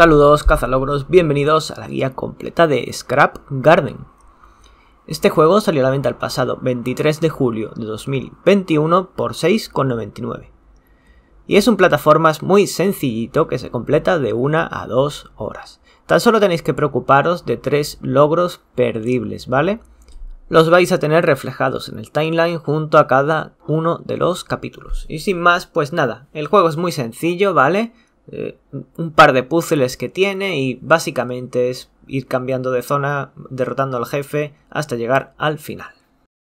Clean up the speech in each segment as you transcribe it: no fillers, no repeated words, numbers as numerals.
Saludos cazalogros, bienvenidos a la guía completa de Scrap Garden. Este juego salió a la venta el pasado 23 de julio de 2021 por 6,99. Y es un plataformas muy sencillito que se completa de 1 a 2 horas. Tan solo tenéis que preocuparos de 3 logros perdibles, ¿vale? Los vais a tener reflejados en el timeline junto a cada uno de los capítulos. Y sin más, pues nada, el juego es muy sencillo, ¿vale? Un par de puzzles que tiene y básicamente es ir cambiando de zona, derrotando al jefe hasta llegar al final.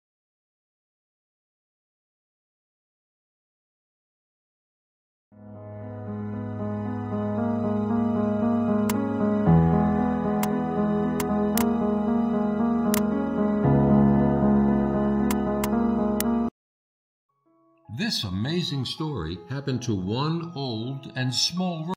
This amazing story happened to one old and small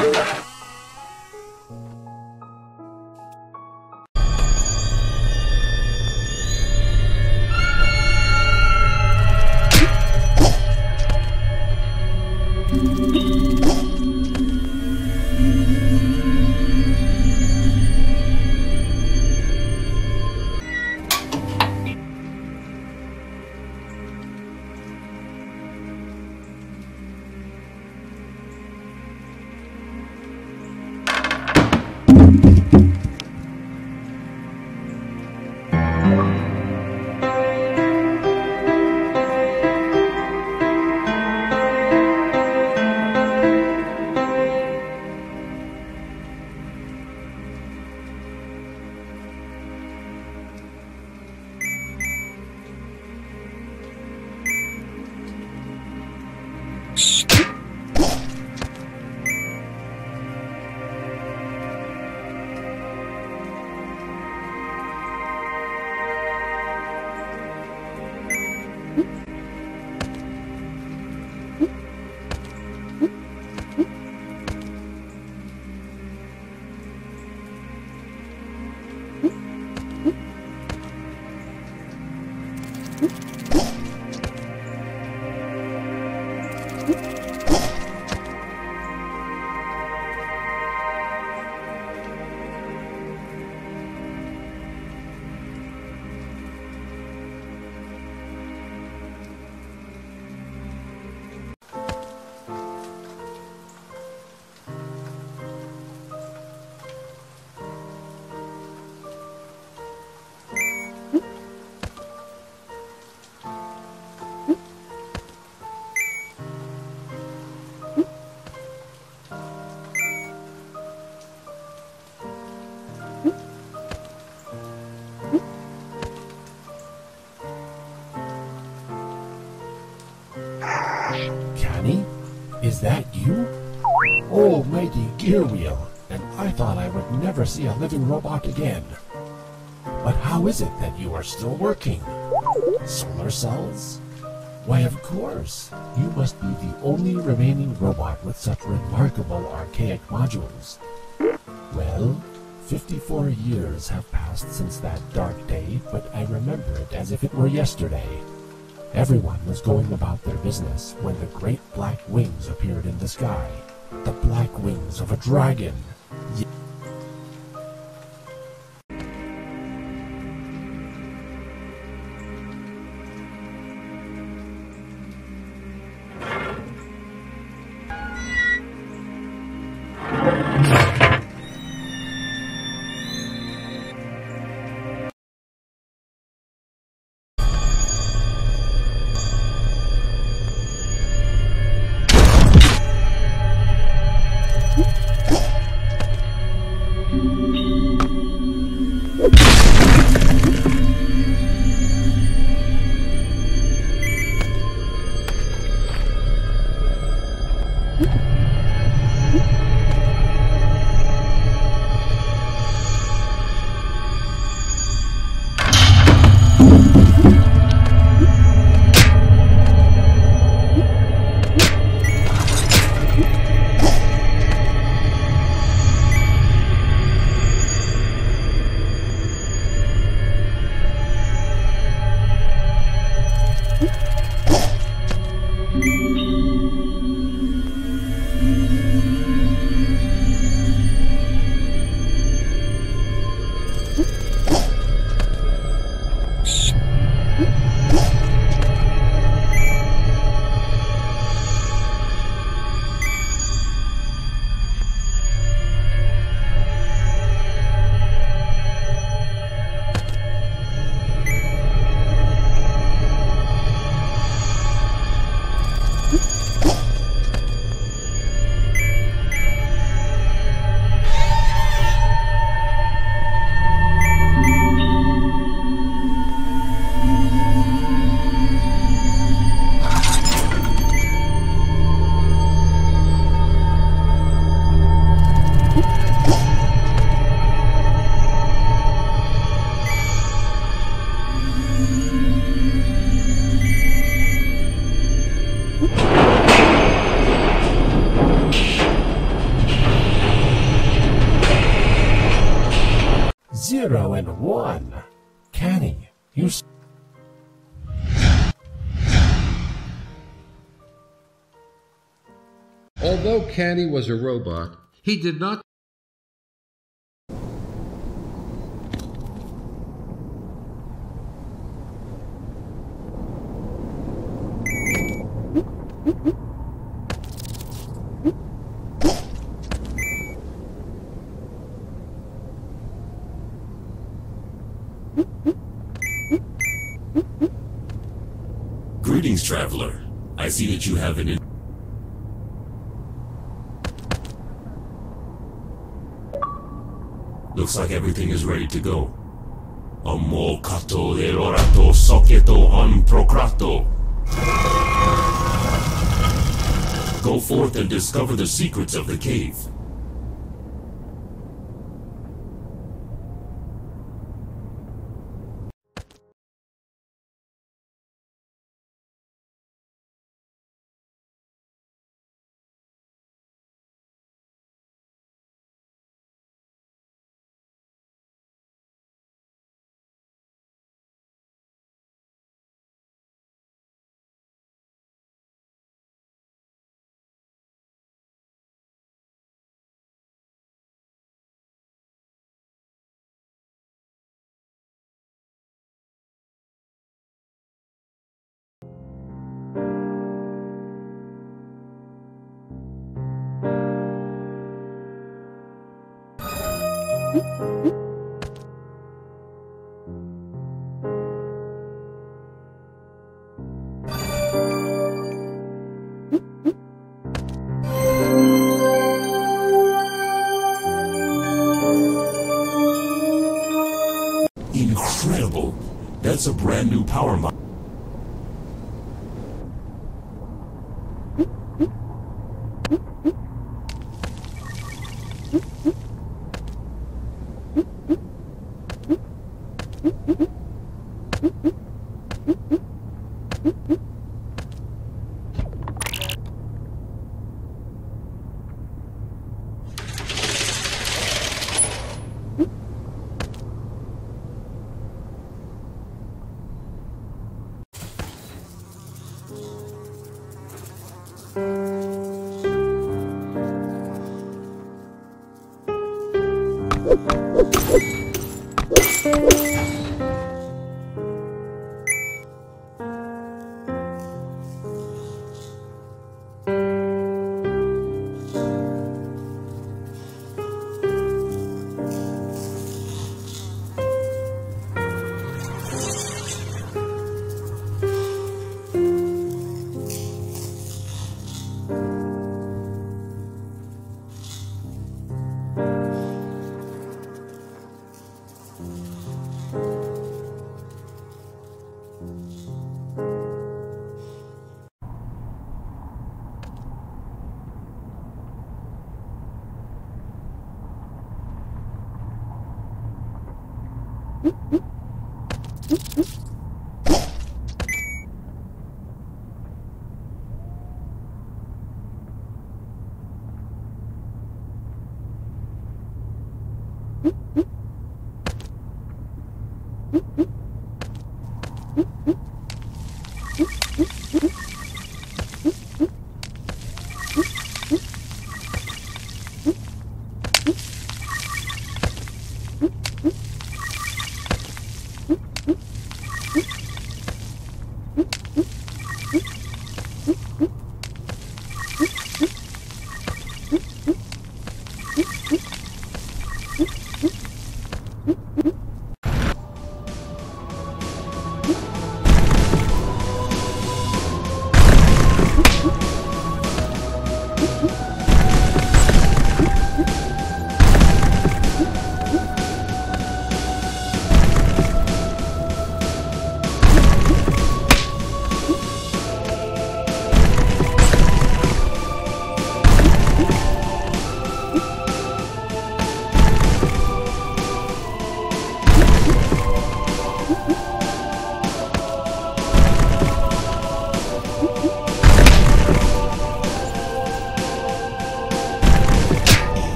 Canny? Is that you? Oh, mighty gear wheel, and I thought I would never see a living robot again. But how is it that you are still working? Solar cells? Why, of course. You must be the only remaining robot with such remarkable archaic modules. Well, 54 years have passed since that dark day, but I remember it as if it were yesterday. Everyone was going about their business when the great black wings appeared in the sky. The black wings of a dragon. won. Canny, you... Although Canny was a robot, he did not. Greetings, traveler. I see that you have an... Looks like everything is ready to go. Amo kato erorato soketo on procrato. Go forth and discover the secrets of the cave. Incredible! That's a brand new power mod.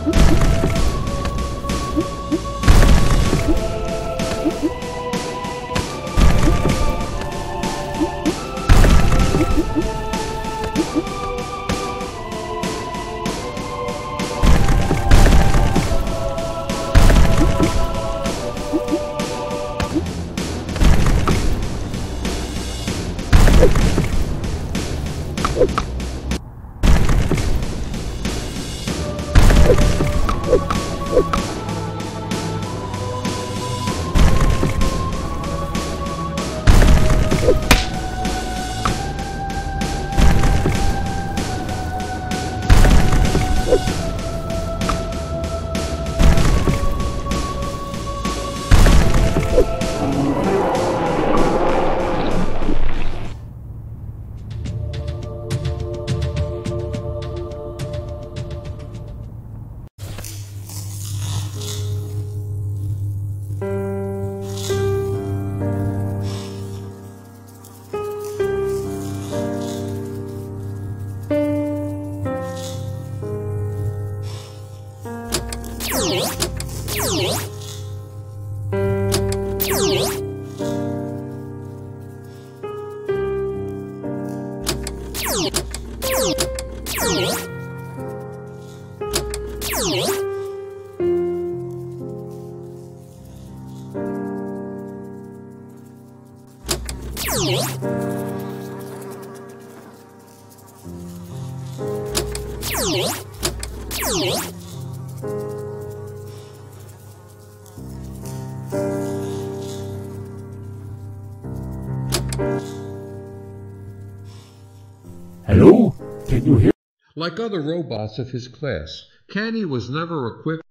Hello? Can you hear? Like other robots of his class, Kenny was never equipped.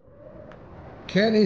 Kenny's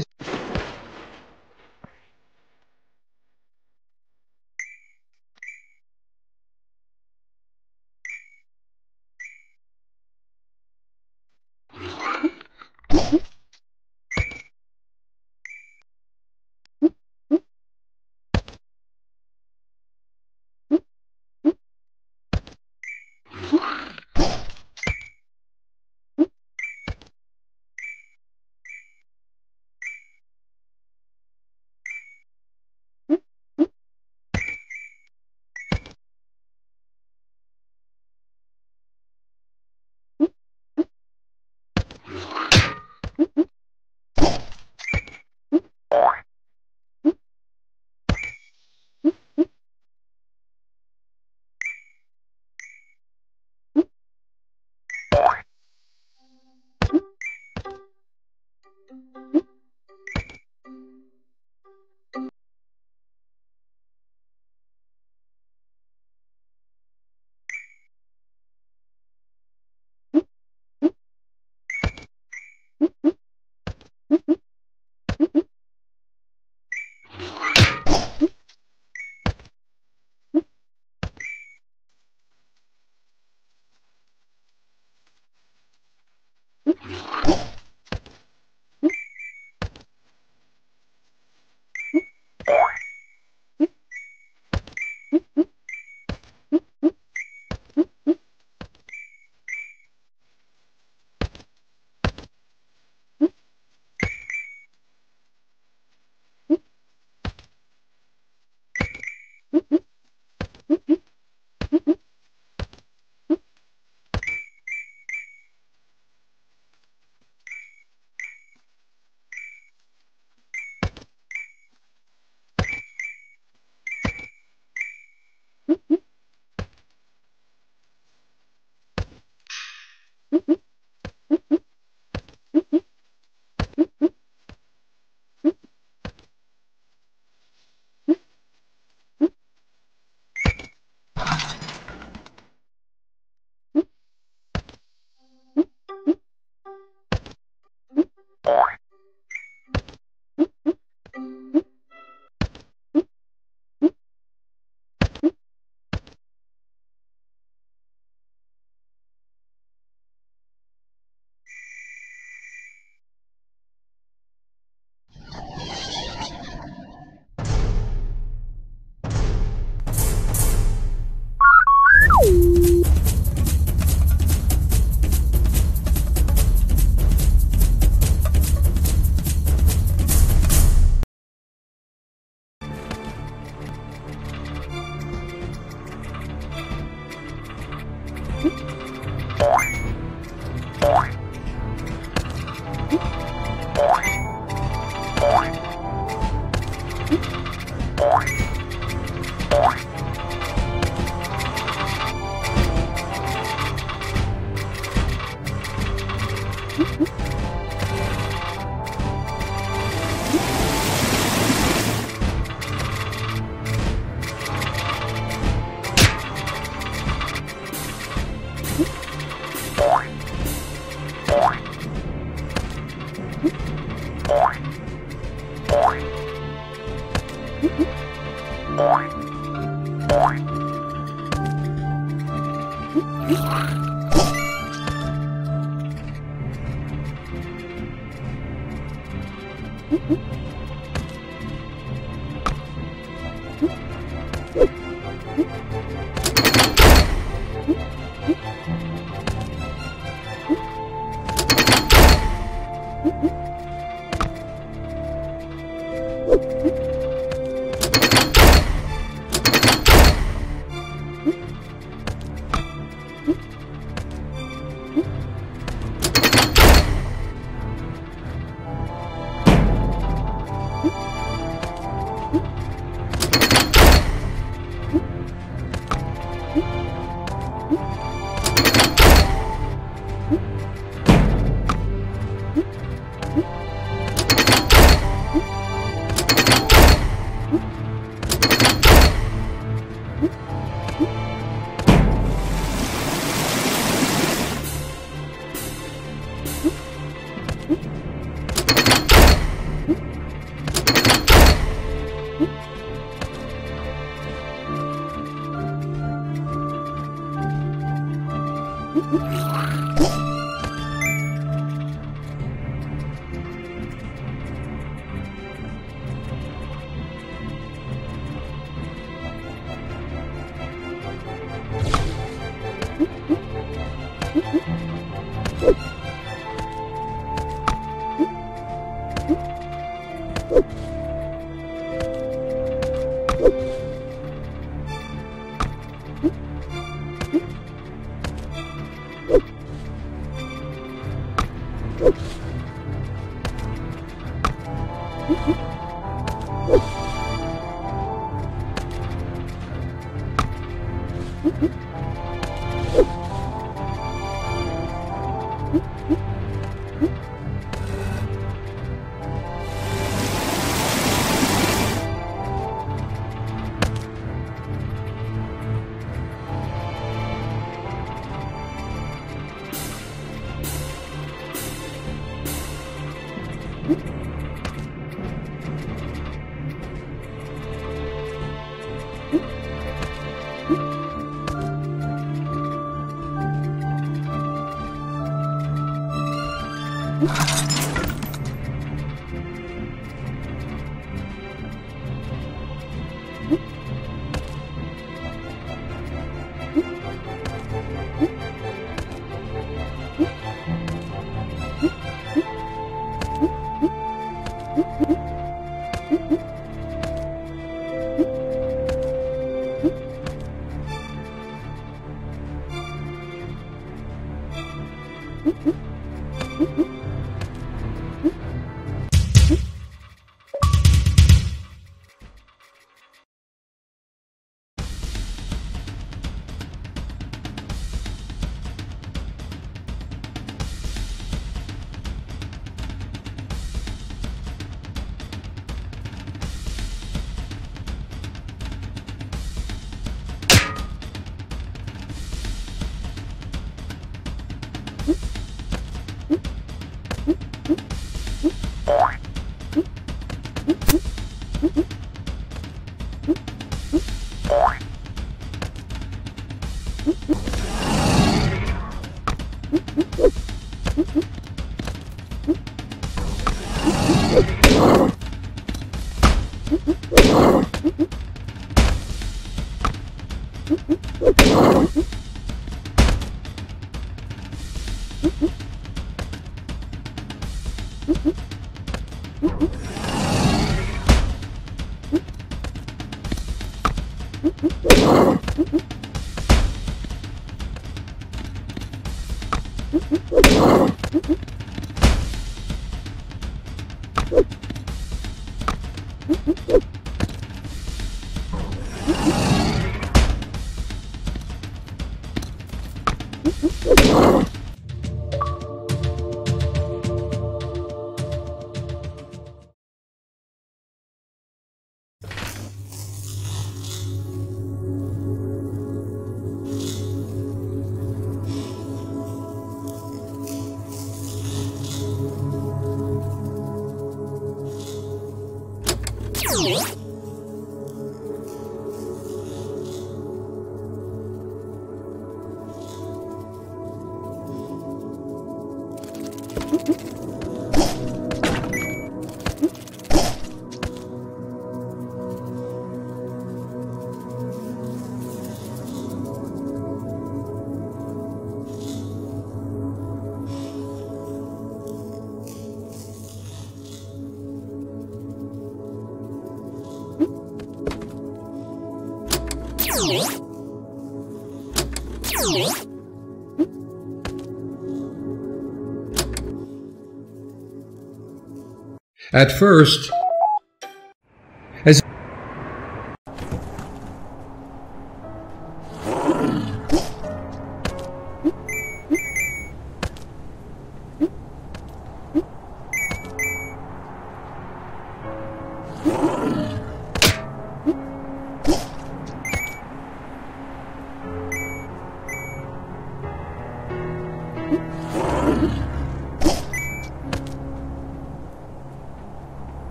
At first, as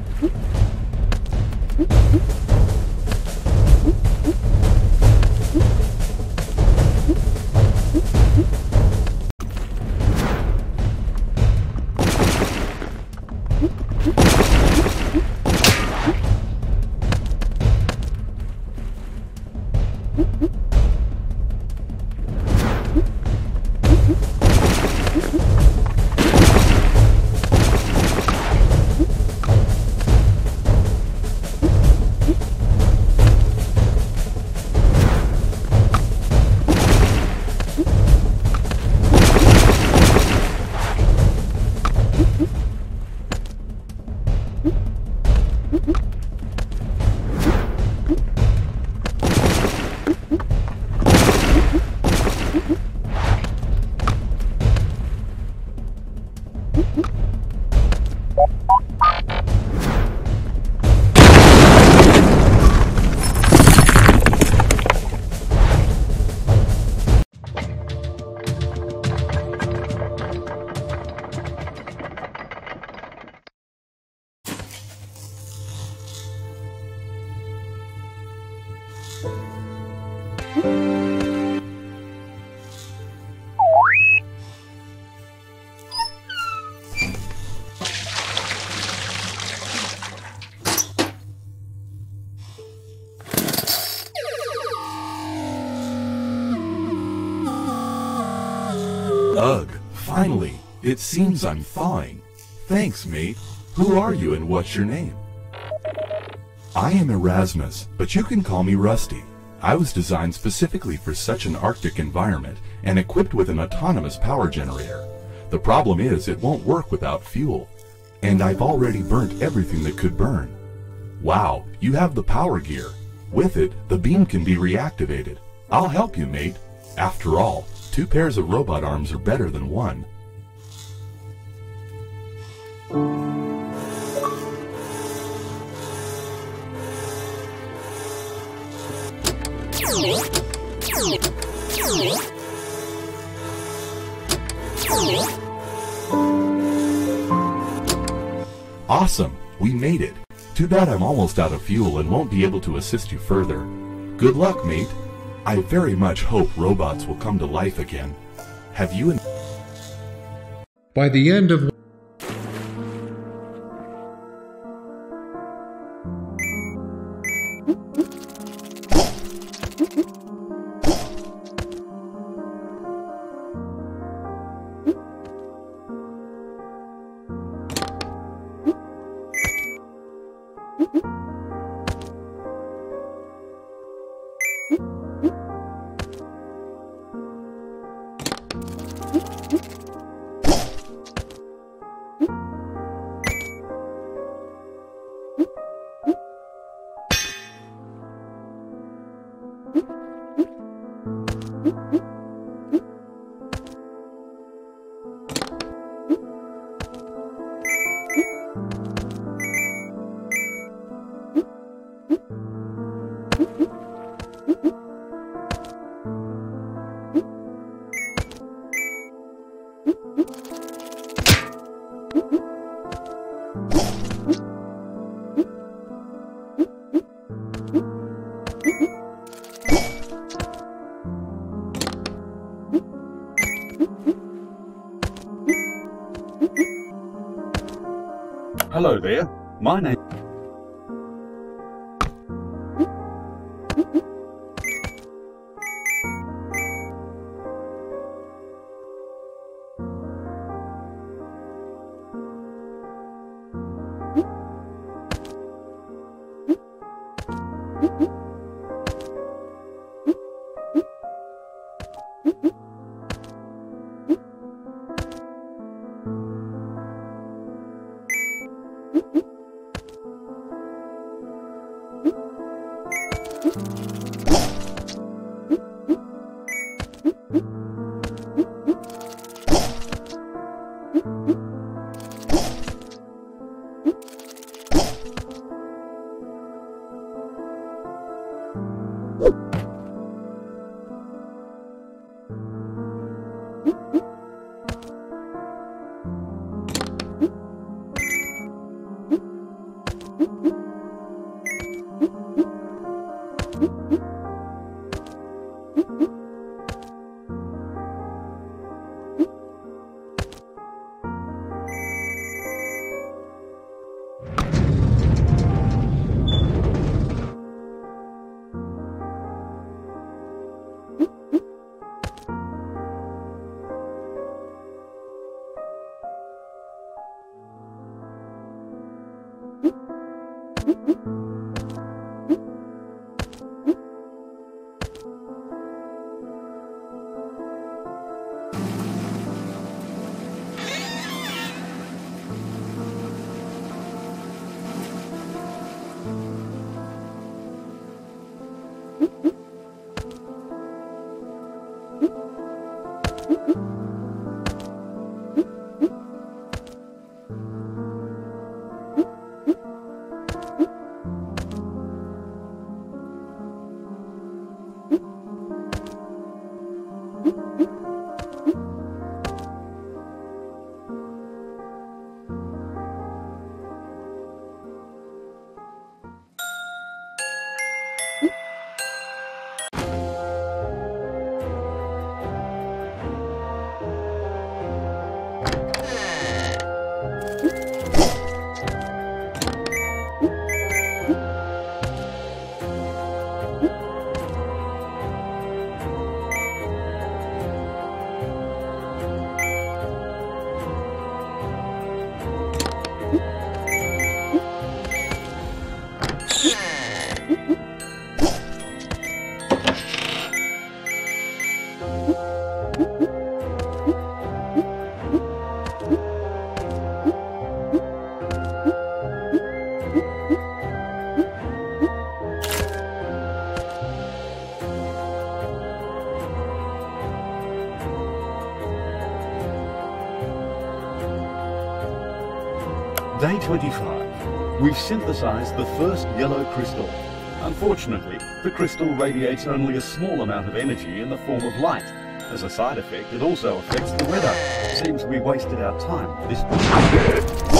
Ugh, finally. It seems I'm thawing. Thanks, mate. Who are you and what's your name? I am Erasmus, but you can call me Rusty. I was designed specifically for such an Arctic environment and equipped with an autonomous power generator. The problem is it won't work without fuel. And I've already burnt everything that could burn. Wow, you have the power gear. With it, the beam can be reactivated. I'll help you, mate. After all, 2 pairs of robot arms are better than 1. Awesome! We made it! Too bad I'm almost out of fuel and won't be able to assist you further. Good luck, mate! I very much hope robots will come to life again. Have you By the end of Hello there. My name... Day 25. We've synthesized the first yellow crystal. Unfortunately, the crystal radiates only a small amount of energy in the form of light. As a side effect, it also affects the weather. Seems we wasted our time this time.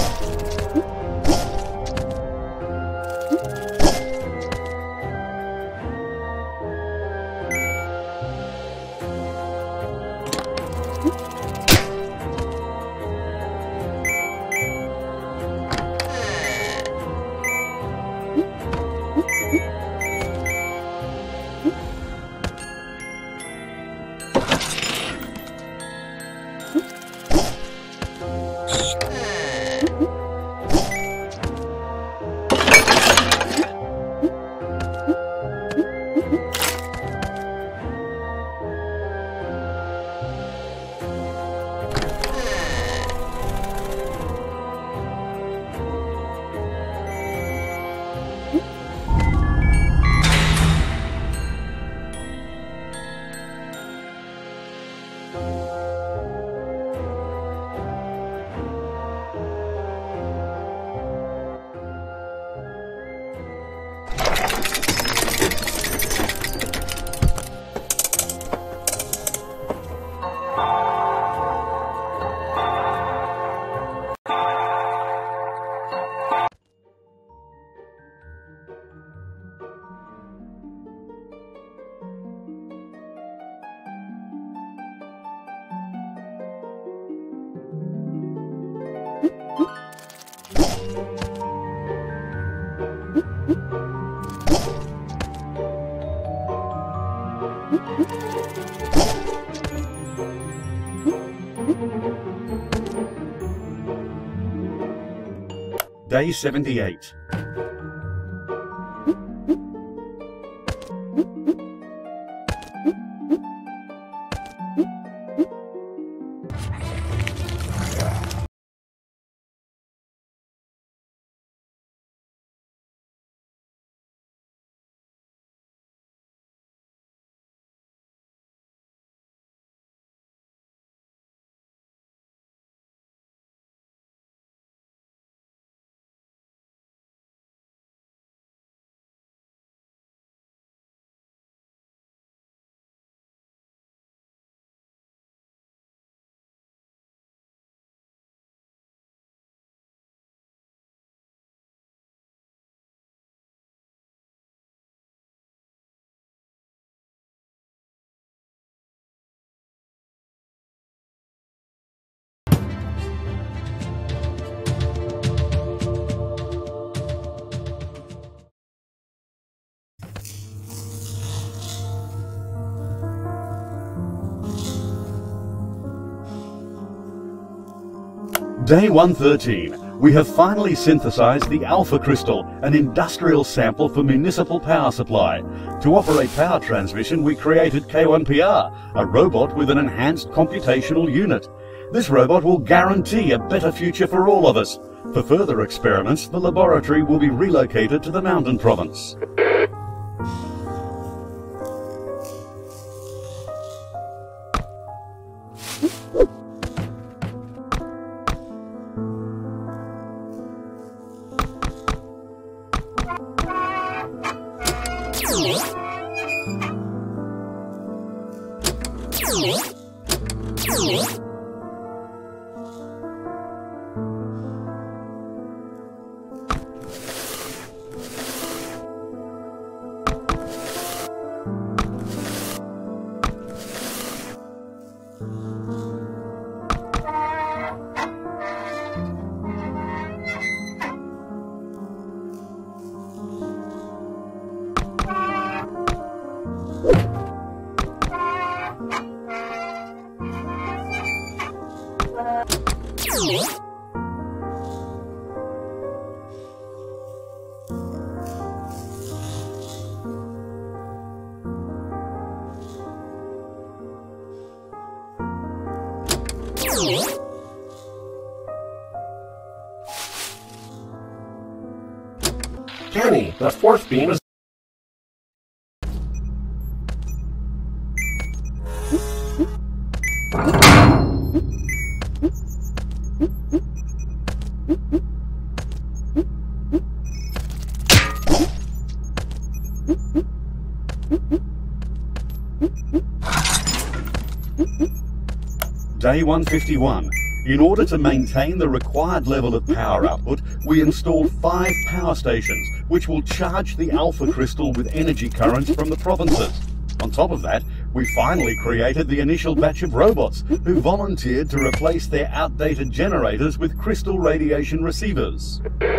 Day 78. Day 113. We have finally synthesized the Alpha Crystal, an industrial sample for municipal power supply. To operate power transmission, we created K1PR, a robot with an enhanced computational unit. This robot will guarantee a better future for all of us. For further experiments, the laboratory will be relocated to the Mountain Province. Kenny, the fourth beam is... Day 151. In order to maintain the required level of power output, we installed 5 power stations, which will charge the Alpha Crystal with energy currents from the provinces. On top of that, we finally created the initial batch of robots, who volunteered to replace their outdated generators with crystal radiation receivers.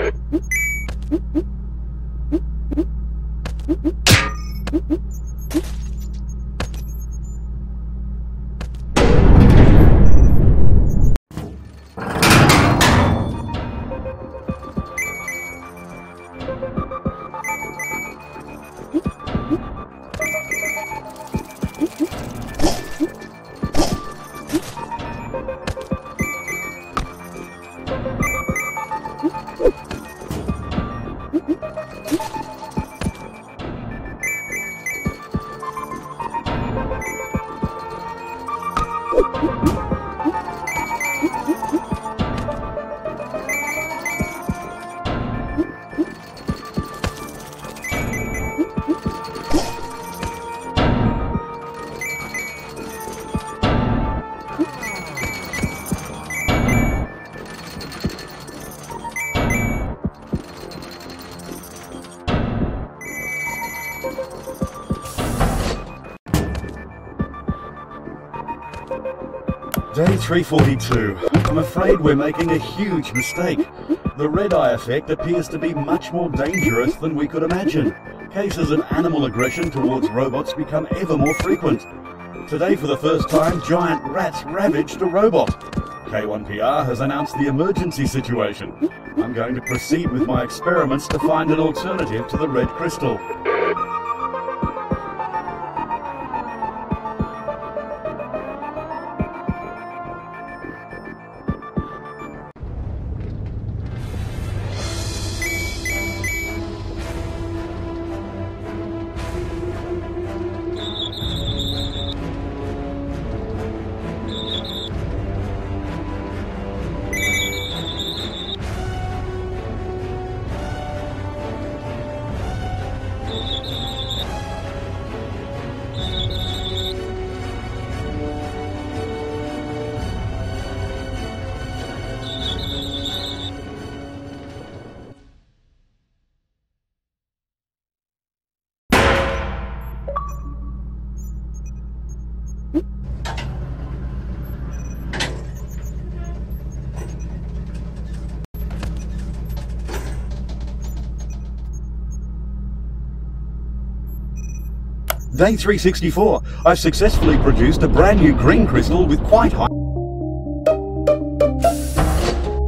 Day 342. I'm afraid we're making a huge mistake. The red-eye effect appears to be much more dangerous than we could imagine. Cases of animal aggression towards robots become ever more frequent. Today, for the first time, giant rats ravaged a robot. K1PR has announced the emergency situation. I'm going to proceed with my experiments to find an alternative to the red crystal. Day 364. I've successfully produced a brand new green crystal with quite high...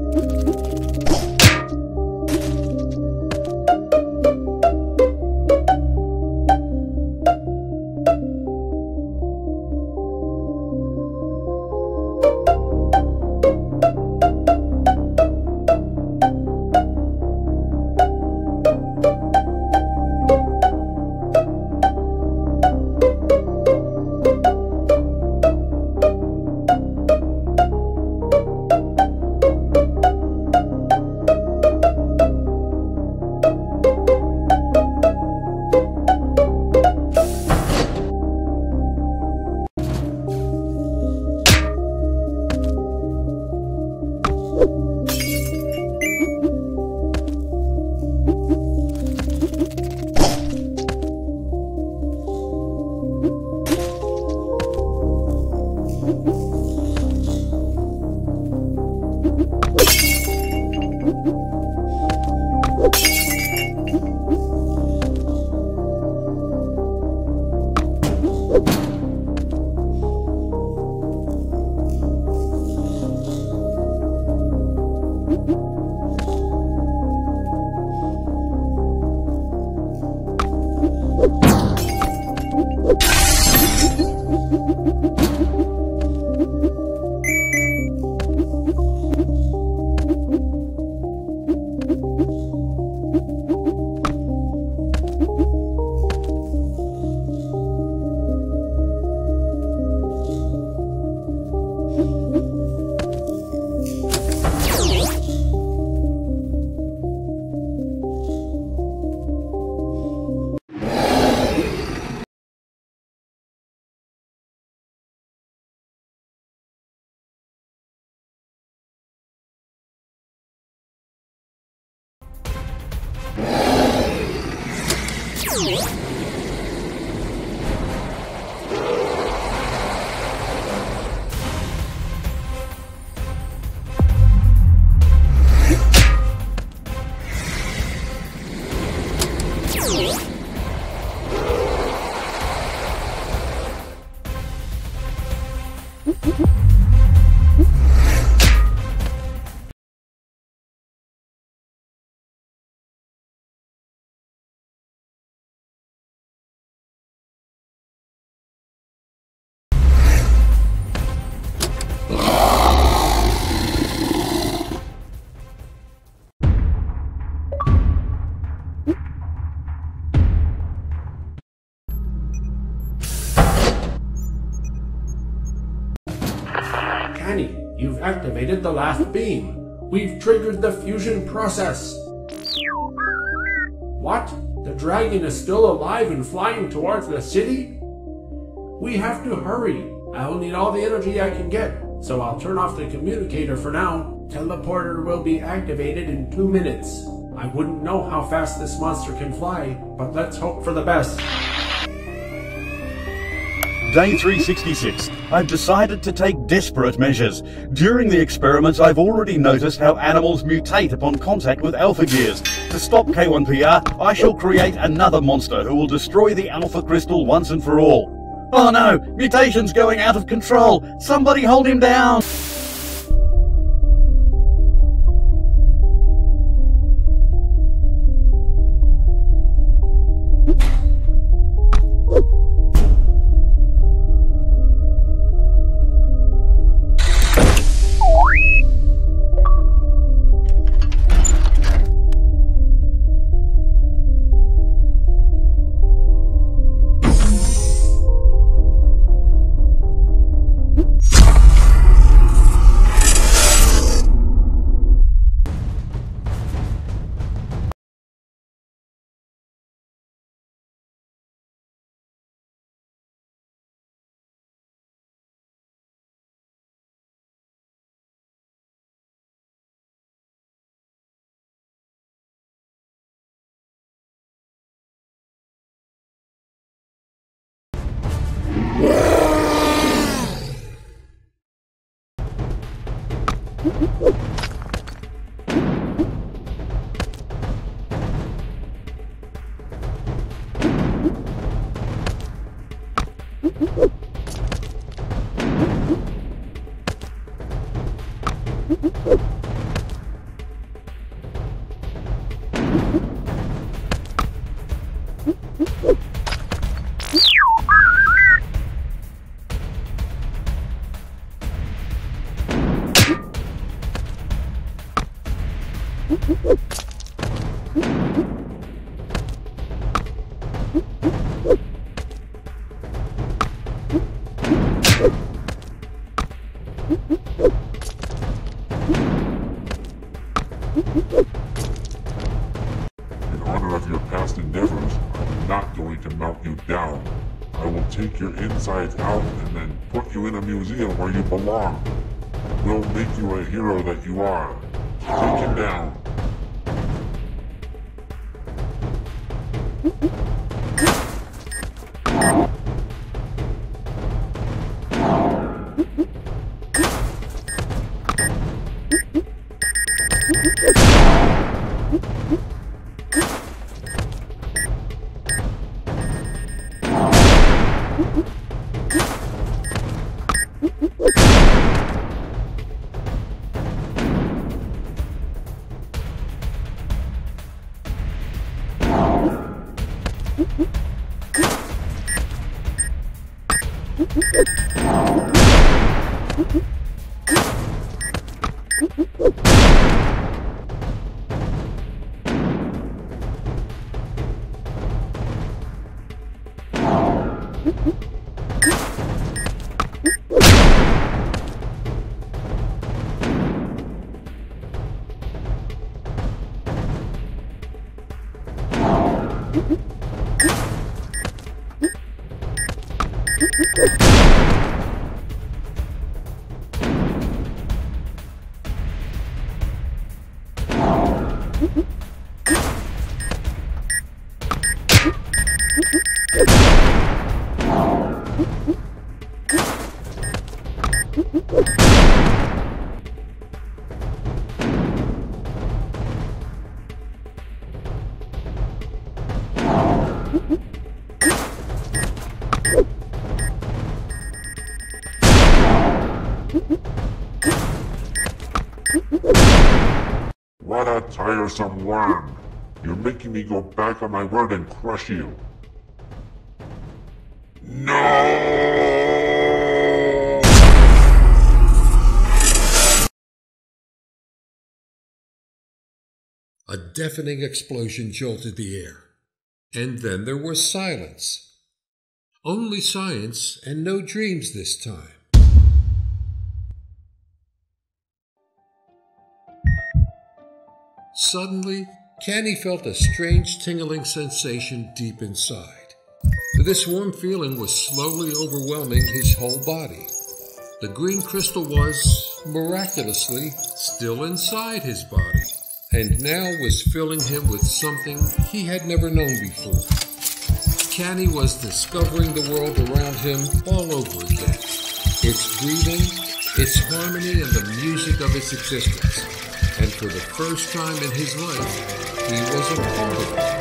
Annie, you've activated the last beam. We've triggered the fusion process. What? The dragon is still alive and flying towards the city? We have to hurry. I'll need all the energy I can get, so I'll turn off the communicator for now. Teleporter will be activated in 2 minutes. I wouldn't know how fast this monster can fly, but let's hope for the best. Day 366. I've decided to take desperate measures. During the experiments, I've already noticed how animals mutate upon contact with Alpha Gears. To stop K1PR, I shall create another monster who will destroy the Alpha Crystal once and for all. Oh no! Mutation's going out of control! Somebody hold him down! In honor of your past endeavors, I'm not going to melt you down. I will take your insides out and then put you in a museum where you belong. We'll make you a hero that you are. Take him down. What a tiresome worm! You're making me go back on my word and crush you. No! A deafening explosion jolted the air, and then there was silence. Only science and no dreams this time. Suddenly, Kenny felt a strange tingling sensation deep inside. This warm feeling was slowly overwhelming his whole body. The green crystal was, miraculously, still inside his body, and now was filling him with something he had never known before. Kenny was discovering the world around him all over again. Its breathing, its harmony, and the music of its existence. And for the first time in his life, he was a part of it.